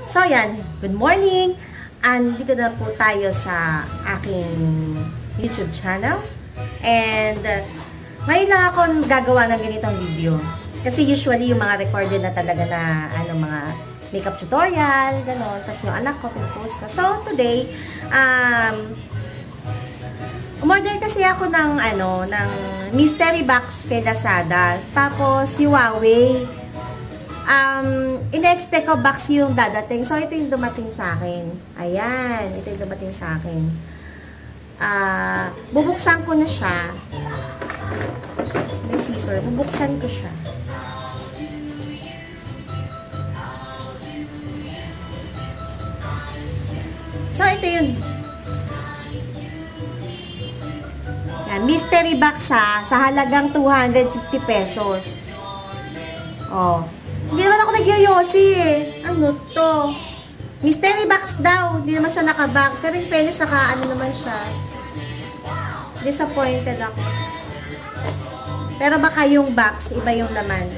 So, yan. Good morning. Andito na po tayo sa aking YouTube channel. And, ngayon lang ako gagawa ng ganitong video. Kasi usually, yung mga recorded na talaga na, mga makeup tutorial, gano'n. Tapos yung anak ko, pinupost ko. So, today, umorder kasi ako ng, ng mystery box kay Lazada. Tapos, yung Huawei. Ina-expect ko box yung dadating. So, ito yung dumating sa akin. Ayan. Ito yung dumating sa akin. Bubuksan ko na siya. May scissor. Bubuksan ko siya. So, ito yung mystery box sa halagang 250 pesos. Oh. Hindi naman ako nagyoyosi eh. Ano to? Mystery box daw. Hindi naman siya naka-box. Pero yung penis naman siya. Disappointed ako. Pero baka yung box, iba yung laman.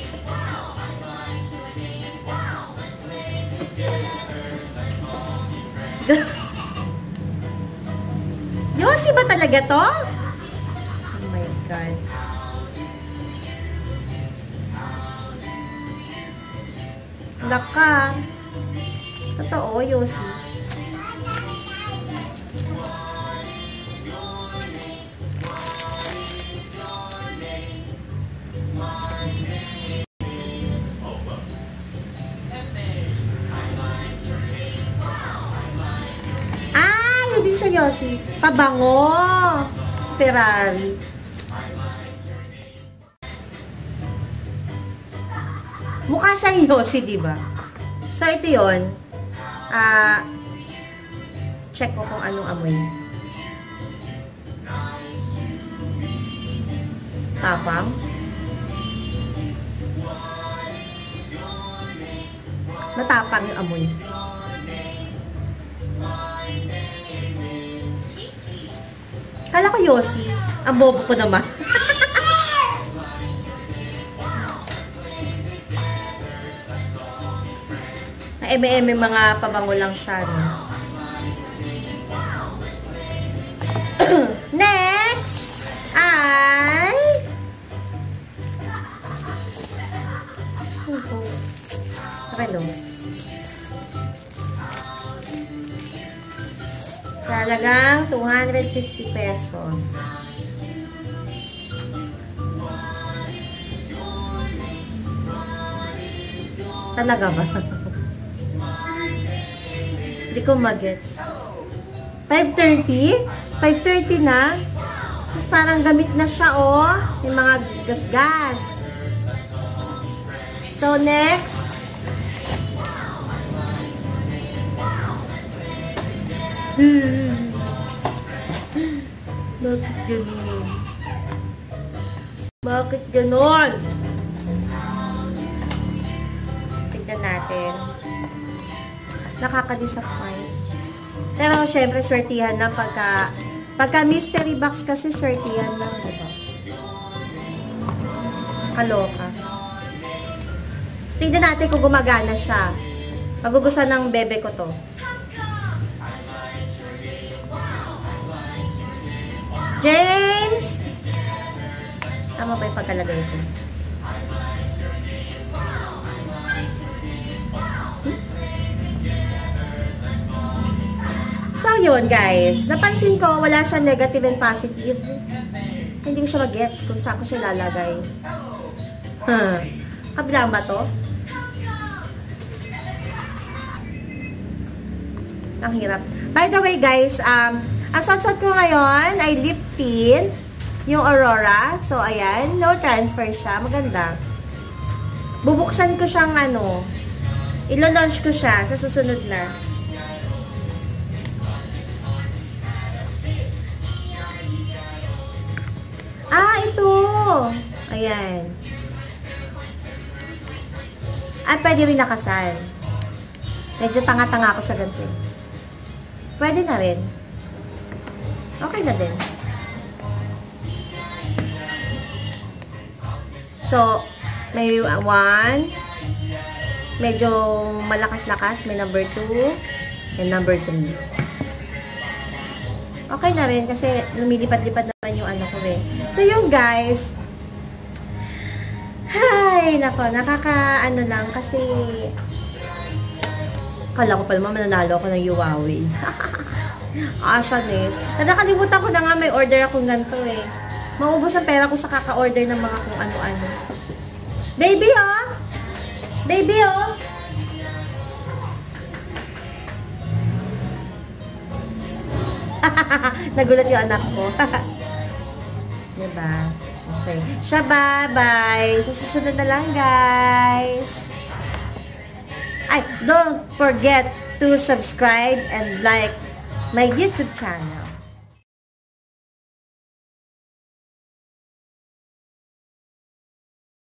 Yosi ba talaga to? Oh my God. Laka. Totoo, Yosi. Hindi siya Yosi. Pabango. Ferrari. Mukha siyang Yosi, diba? So, ito yun. Check ko kung anong amoy. Tapang. Matapang yung amoy. Kala ko Yosi. Ang bobo ko naman. Na mga pabango lang siya. No? Next ay Relo. Sa halagang 250 pesos. Talaga ba? Hindi ko magets. 5:30? 5:30 na? Tapos parang gamit na siya, oh. Yung mga gas-gas. So, next. Bakit ganon? Bakit ganon? Tignan natin. Nakaka-disappoint. Pero, syempre, swertihan na pagka mystery box kasi swertihan lang, diba? Kaloka. Tignan natin kung gumagana siya. Magugustuhan ng bebe ko to. James! Tama ba yung pagkalagay ito? So, yun guys. Napansin ko, wala siya negative and positive. Hindi ko siya mag-gets kung saan ko siya lalagay. Kabilang ba to? Ang hirap. By the way guys, ang suot-suot ko ngayon ay lip tint. Yung Aurora. So, ayan. No transfer siya. Maganda. Bubuksan ko siyang ilo-launch ko siya sa susunod na. Ito. Ayan. At pwede rin nakasal. Medyo tanga-tanga ako sa ganito. Pwede na rin. Okay na din. So, may 1, medyo malakas-lakas. May number 2 and number 3. Okay na rin kasi lumilipad-lipad naman yung ano ko eh. So yung guys, hay, nako, nakaka-ano lang kasi kala ko pa naman mananalo ako ng Yuwawi. Asanis. Nakalimutan ko na nga may order akong ganito eh. Maubos ang pera ko sa kaka-order ng mga kung ano-ano. Baby oh! Baby oh! Nagulat yung anak ko. Diba? Okay. Siya, bye-bye. Sa susunod na lang, guys. Ay, don't forget to subscribe and like my YouTube channel.